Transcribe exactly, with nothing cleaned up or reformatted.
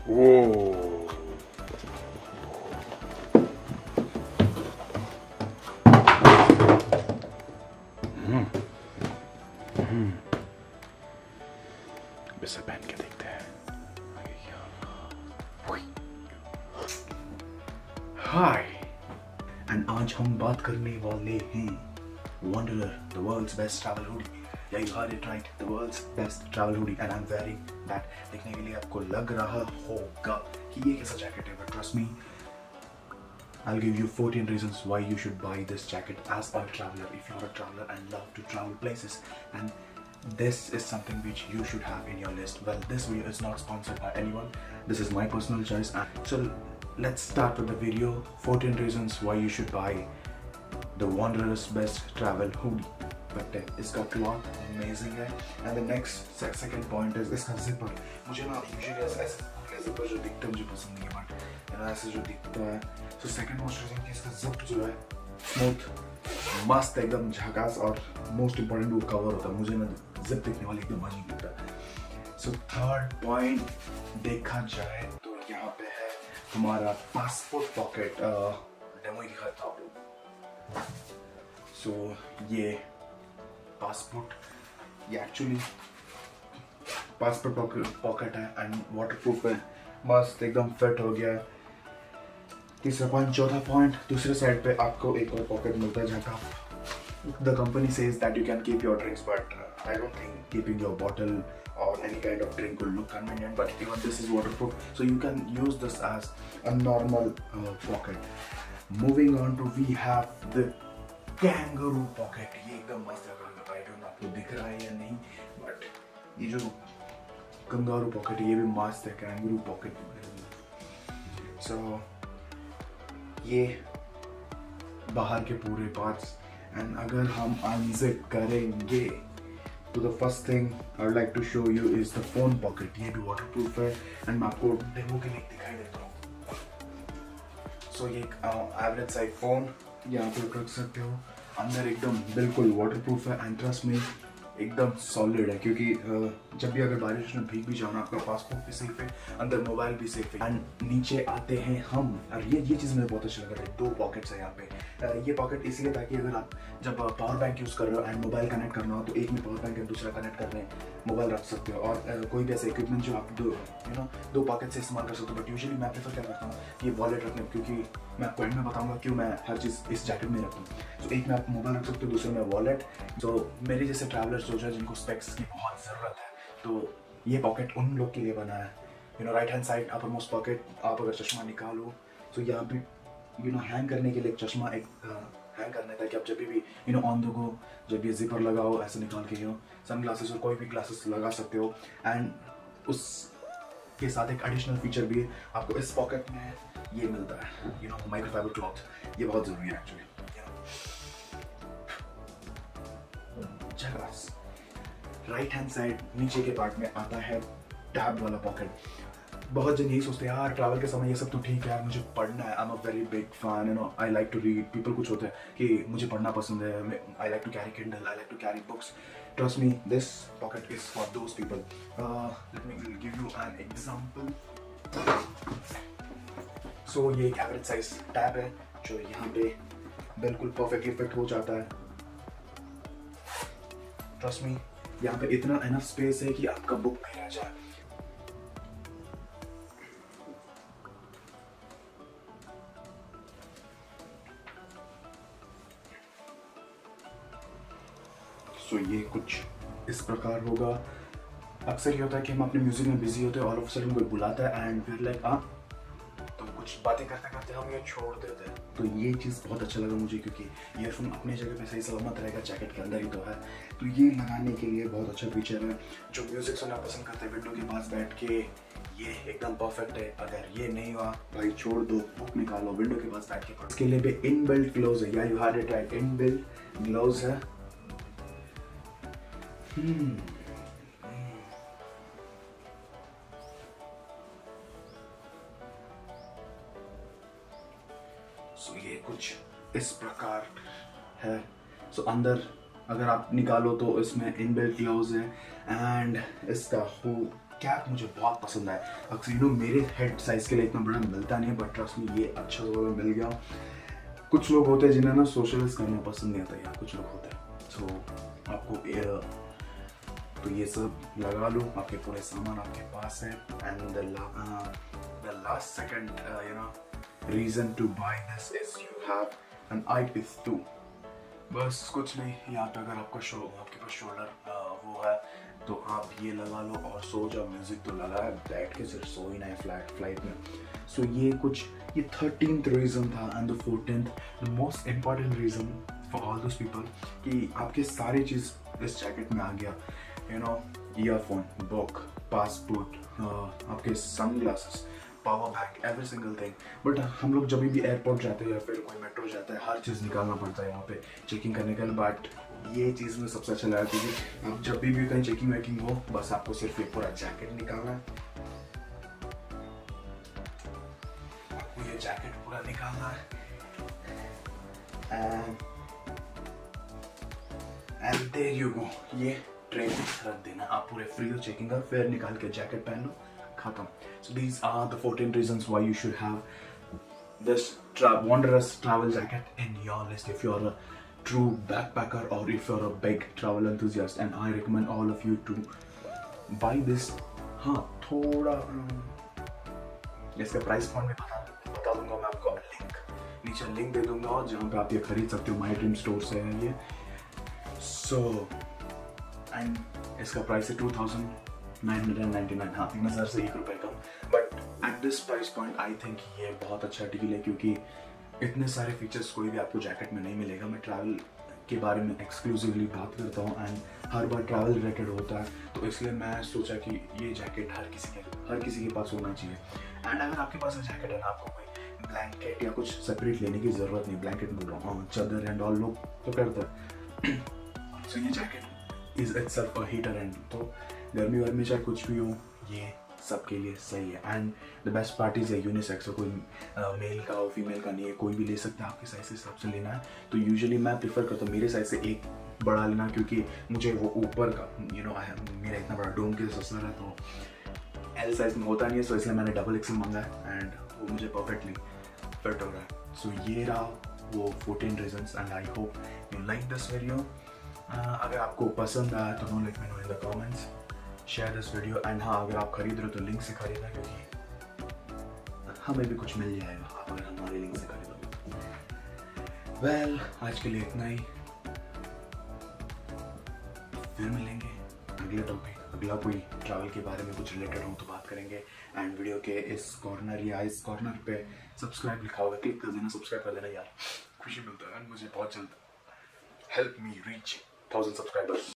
Whoa. हम्म हम्म इसे पहन के देखते हैं। हाय एंड आज हम बात करने वाले हैं Wanderer, the world's best travel hoodie. Yeah, you heard it right. The world's best travel hoodie, and I'm wearing that. देखने के लिए आपको लग रहा होगा कि ये कैसा जैकेट है, but trust me, I'll give you fourteen reasons why you should buy this jacket as a traveler. If you're a traveler and love to travel places, and this is something which you should have in your list. Well, this video is not sponsored by anyone. This is my personal choice. So let's start with the video. fourteen reasons why you should buy the Wanderer's best travel hoodie. But uh, इसका cloth amazing है. And the next second point is इसका zipper. मुझे ना usually ऐसा ऐसा zipper जो दिखता है मुझे पसंद नहीं है, but है ना ऐसे जो दिखता है. So second most reason कि इसका zip जो है smooth, मस्त एकदम झकास, और most important वो cover होता है. मुझे ना zip दिखने वाली एकदम मजा नहीं लगता. So third point देखा जाए तो यहाँ पे है हमारा passport pocket. डेमो ही दिखाता हूँ आप लोग. सो so, ये पासपोर्ट, ये एक्चुअली पासपोर्ट पॉकेट है एंड वाटरप्रूफ है, मस्त एकदम फिट हो गया. तीसरा पॉइंट. चौथा पॉइंट, दूसरे साइड पे आपको एक और पॉकेट मिलता है जहाँ का the company says that you can keep your drinks, but I don't think keeping your bottle or any kind of drink will look convenient, but even this is waterproof, so you can use this as a normal uh, pocket. Moving on to we have the kangaroo pocket. ये एकदम मस्त है. I don't know आपको दिख रहा है या नहीं, but ये जो कंगारू पॉकेट है ये भी मस्त है. kangaroo pocket. So ये बाहर के पूरे पार्ट्स, एंड अगर हम अनजिप करेंगे तो the first thing I would like to show you is the phone pocket. ये भी waterproof है एंड मैं आपको डेमो के लिए दिखाई देता हूँ. So ये एक एवरेज साइज फोन यहाँ पे रख सकते हो. अंदर एकदम बिल्कुल waterproof है एंड ट्रस्ट में एकदम सॉलिड है, क्योंकि जब भी अगर बारिश में भीग भी जाओ ना, आपका पासपोर्ट भी सेफ है, अंदर मोबाइल भी सेफ है. एंड नीचे आते हैं हम, और ये ये चीज़ मुझे बहुत अच्छा लग रहा है. दो पॉकेट्स है यहाँ पे. ये पॉकेट इसलिए ताकि अगर आप जब पावर बैंक यूज़ कर रहे हो एंड मोबाइल कनेक्ट करना हो तो एक में पावर बैंक है, दूसरा कनेक्ट कर रहे हैं मोबाइल रख सकते हो. और कोई भी ऐसे इक्विपमेंट जो आप दो यू नो दो पॉकेट से इस्तेमाल कर सकते हो. बट यूजुअली मैं प्रेफर क्या करता हूँ कि वॉलेट रखने, क्योंकि मैं आपको एंड में बताऊँगा क्यों मैं हर चीज़ इस जैकेट में रखता हूँ. तो एक में आप मोबाइल रख सकते हो, दूसरे में वॉलेट. तो मेरे जैसे ट्रैवलर्स जो है जिनको स्पेक्स की बहुत ज़रूरत है, तो ये पॉकेट उन लोग के लिए बना है. You know right hand side uppermost pocket. आप अगर चश्मा निकालो तो यहाँ पे यू नो हैंग करने के लिए एक चश्मा एक हैंग करने था कि आप जब भी you know on the go जब ये जिपर लगाओ ऐसे निकाल के यू नो सन ग्लासेस और कोई भी ग्लासेस लगा सकते हो. एंड उसके साथ एक एडिशनल फीचर भी है, आपको इस पॉकेट में ये मिलता है यू नो माइक्रोफाइबर क्लॉथ. ये बहुत ज़रूरी है एक्चुअली. राइट हैंड साइड नीचे के पार्ट में आता है टैब वाला पॉकेट. बहुत जन यही सोचते हैं यार ट्रैवल के समय ये सब तो ठीक है यार, मुझे पढ़ना है. I am a very big fan, you know I like to read. People कुछ होते हैं कि मुझे पढ़ना पसंद है, I like to carry Kindle, I like to carry books. Trust me, this pocket is for those people. Let me give you an example. So ये एक एवरेज साइज टैब है जो यहाँ पे बिल्कुल परफेक्टली फिट हो जाता है. ट्रस्ट मी, यहाँ पे इतना एनफ स्पेस है कि आपका बुक भी रह जाए. सो so, ये कुछ इस प्रकार होगा. अक्सर ये होता है कि हम अपने म्यूजिक में बिजी होते हैं, ऑल ऑफ सडन कोई बुलाता है एंड फिर लाइक हाँ तो कुछ बातें करते करते हम ये छोड़ देते हैं. तो ये चीज़ बहुत अच्छा लगा मुझे, क्योंकि ईयरफोन अपनी जगह पे सही सलामत रहेगा, जैकेट के अंदर ही तो है. तो ये लगाने के लिए बहुत अच्छा फीचर है. जो म्यूजिक सुनना पसंद करते हैं विंडो के पास बैठ के, ये एकदम परफेक्ट है. अगर ये नहीं हुआ भाई छोड़ दो, बुक निकालो, विंडो के पास बैठ के पढ़ो. इसके लिए भी इनबिल्ट ग्लोव्स है. या you had it right, inbuilt gloves है. हम्म सो so, ये कुछ इस प्रकार है. सो so, अंदर अगर आप निकालो तो इसमें इनबिल्ट ग्लव्स है। एंड इसका हो कैप मुझे बहुत पसंद है। अक्सर यू नो मेरे हेड साइज के लिए इतना बड़ा मिलता नहीं है, बट ट्रस्ट में ये अच्छा वाला मिल गया। कुछ लोग होते हैं जिन्हें ना सोशलाइज करना पसंद नहीं आता यार, कुछ लोग होते हैं। सो so, आपको एयर तो ये सब लगा लो, आपके पूरे सामान आपके पास है। And the last second you know reason to buy this is you have an eyepiece too. बस कुछ नहीं, यहाँ पे अगर आपका शो आपके पास शोल्डर वो है तो आप ये लगा लो और सो जाओ। म्यूजिक तो लगा है, बैठ के सिर्फ सो ही ना है फ्लाइट फ्लाइट में। सो so, ये कुछ ये थर्टीन्थ रीज़न था। And the fourteenth the most important reason for all those people कि आपके सारी चीज़ इस जैकेट में आ गया। You know earphone, book, passport, आपके sunglasses, power bank, every single thing. But हम लोग जब भी एयरपोर्ट जाते हैं या फिर कोई मेट्रो जाता है, हर चीज़ निकालना पड़ता है यहाँ पे चेकिंग करने के लिए। बट ये चीज़ में सबसे अच्छा लगा क्योंकि आप जब भी भी कहीं चेकिंग वेकिंग हो, बस आपको सिर्फ ये पूरा जैकेट निकालना है। आपको ये जैकेट पूरा निकालना है and and there you go. ये ट्रे में रख देना, आप पूरे फ्री हो चेकिंग का, फिर निकाल के जैकेट पहन लो, खत्म। So these are the fourteen reasons why you should have this tra wondrous travel jacket in your list if you're a true backpacker or if you're a big travel enthusiast, and I recommend all of you to buy this. हाँ थोड़ा इसका price point में बता बता दूंगा मैं आपको, link नीचे लिंक दे दूंगा और जहाँ पे आप ये खरीद सकते हो। माई ड्रीम स्टोर से है ये। सो एंड इसका प्राइस है two thousand nine hundred ninety nine. हाँ तीन हज़ार से एक रुपये कम। But at this price point I think ये बहुत अच्छा डील है क्योंकि इतने सारे फीचर्स कोई भी आपको जैकेट में नहीं मिलेगा। मैं ट्रैवल के बारे में एक्सक्लूसिवली बात करता हूँ एंड हर बार ट्रैवल रिलेटेड होता है, तो इसलिए मैं सोचा कि ये जैकेट हर किसी के हर किसी के पास होना चाहिए। एंड अगर आपके पास जैकेट है ना, आपको कोई ब्लैंकेट या कुछ सेपरेट लेने की ज़रूरत नहीं। ब्लैंकेट बोल रहा हूँ, चादर एंड ऑल लोग तो करते हैं। सो ये jacket is itself a heater and तो गर्मी वर्मी चाहे कुछ भी हो, ये सबके लिए सही है। And the best part is unisex, कोई मेल का हो फीमेल का नहीं है, कोई भी ले सकता है, आपके साइज के हिसाब से लेना है। तो यूजुअली मैं प्रेफर करता हूँ मेरे साइज से एक बड़ा लेना क्योंकि मुझे वो ऊपर का यू नो मेरा इतना बड़ा डोम के ससर है तो एल साइज में होता नहीं है। सो इसलिए मैंने डबल एक्सल मांगा है एंड वो मुझे परफेक्टली फिट हो रहा है। सो ये रहा वो fourteen reasons and I hope you like this video. अगर आपको पसंद आया तो no let me know in the comments, share this video. And हाँ अगर आप खरीद रहे हो तो लिंक से खरीदना क्योंकि हमें भी कुछ मिल जाएगा आप अगर हमारे लिंक से खरीदोगे। वेल आज के लिए इतना ही, फिर मिलेंगे अगले टॉपिक, अगला कोई ट्रैवल के बारे में कुछ रिलेटेड हो तो बात करेंगे। एंड वीडियो के इस कॉर्नर या इस कॉर्नर पे सब्सक्राइब लिखा होगा, क्लिक कर देना, सब्सक्राइब कर देना यार, खुशी मिलता है। एंड मुझे बहुत जल्द help me reach thousand subscribers.